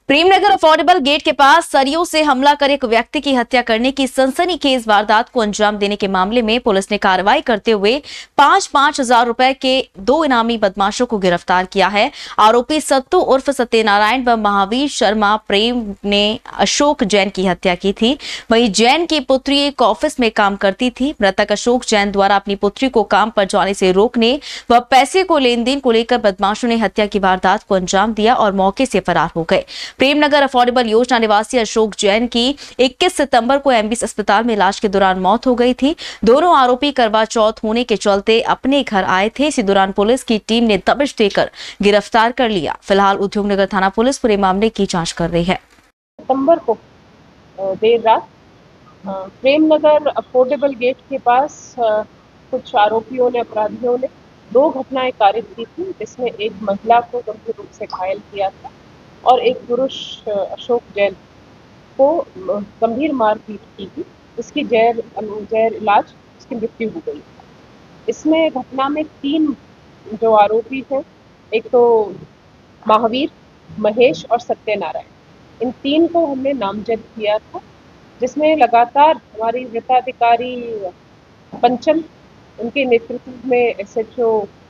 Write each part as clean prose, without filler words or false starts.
Premnagar affordable gate के पास सरियों से हमला कर एक व्यक्ति की हत्या करने की सनसनीखेज वारदात को अंजाम देने के मामले में पुलिस ने कार्रवाई करते हुए 5-5 हजार रुपए के 2 इनामी बदमाशों को गिरफ्तार किया है। आरोपी सत्तू उर्फ सत्यनारायण व महावीर शर्मा प्रेम ने अशोक जैन की हत्या की थी। वहीं जैन की पुत्री एक ऑफिस में काम करती थी। मृतक अशोक जैन द्वारा अपनी पुत्री को काम पर जाने से रोकने व पैसे को लेन देन को लेकर बदमाशों ने हत्या की वारदात को अंजाम दिया और मौके से फरार हो गए। प्रेमनगर अफोर्डेबल योजना निवासी अशोक जैन की 21 सितंबर को एमबीएस अस्पताल में इलाज के दौरान मौत हो गई थी। दोनों आरोपी करवा चौथ होने के चलते अपने घर आए थे। इसी दौरान पुलिस की टीम ने दबिश देकर गिरफ्तार कर लिया। फिलहाल उद्योगनगर थाना पुलिस पूरे मामले की जांच कर रही है। सितंबर को देर रात प्रेमनगर अफोर्डेबल गेट के पास कुछ अपराधियों ने 2 घटनाएं कारित की थी, जिसमें एक महिला को गंभीर रूप से घायल किया था और एक पुरुष अशोक जैन को गंभीर मारपीट की थी। इसकी जहर इलाज उसकी मृत्यु हो गई। इसमें घटना में 3 जो आरोपी हैं, एक तो महावीर, महेश और सत्यनारायण, इन 3 को हमने नामजद किया था, जिसमें लगातार हमारी वृत्ताधिकारी पंचम, उनके नेतृत्व में एसएचओ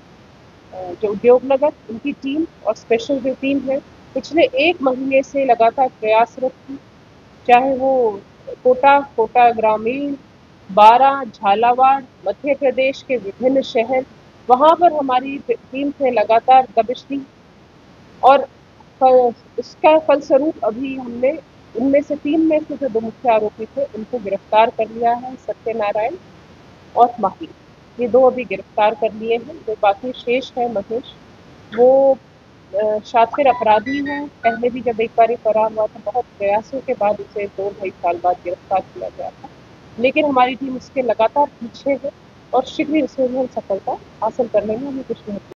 जो उद्योगनगर, उनकी टीम और स्पेशल जो टीम है, पिछले 1 महीने से लगातार प्रयासरत थी। चाहे वो कोटा ग्रामीण, बारा, झालावाड़, मध्य प्रदेश के विभिन्न शहर, वहाँ पर हमारी टीम से लगातार दबिश दी और इसका फलस्वरूप अभी हमने उनमें से 3 में से जो 2 मुख्य आरोपी थे, उनको गिरफ्तार कर लिया है। सत्यनारायण और महावीर, ये 2 अभी गिरफ्तार कर लिए हैं। जो बाकी शेष है महेश, वो शातिर अपराधी है। पहले भी जब एक बार फरार हुआ था, बहुत प्रयासों के बाद उसे 2-2.5 साल बाद गिरफ्तार किया गया था, लेकिन हमारी टीम उसके लगातार पीछे है और शीघ्र ही उसे सफलता हासिल करने में हमें कुछ नहीं